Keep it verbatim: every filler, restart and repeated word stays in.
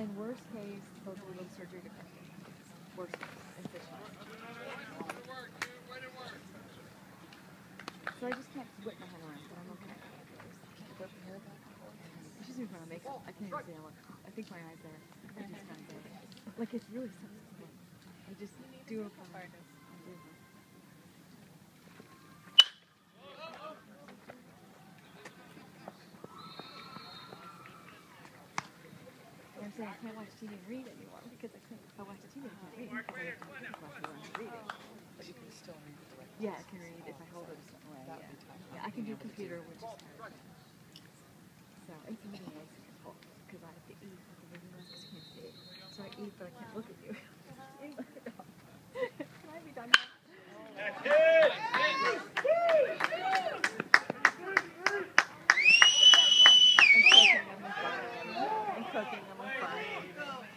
then worst case, they'll do a little surgery to correct it. Worst case, incision. So I just can't whip my hand around, but I'm okay. It's just when I make it, I can't even see. I'm like, I think my eyes are, are just kind of like it's really sensitive. I just do it fine. I do. I'm saying I can't watch T V and read anymore because I can't. If I watch the T V, I can't read because I have to think about what I'm reading. But you can still read the directions. Yeah, I can read if I hold it a certain way. That would Yeah. be tough. Yeah, I can do computer, which is hard. So it's really nice because I have to eat with the video because you can't see. So I eat, but I can't look at you. Can I be done now? That's it! I'm cooking, I'm fine. I'm cooking, I'm fine.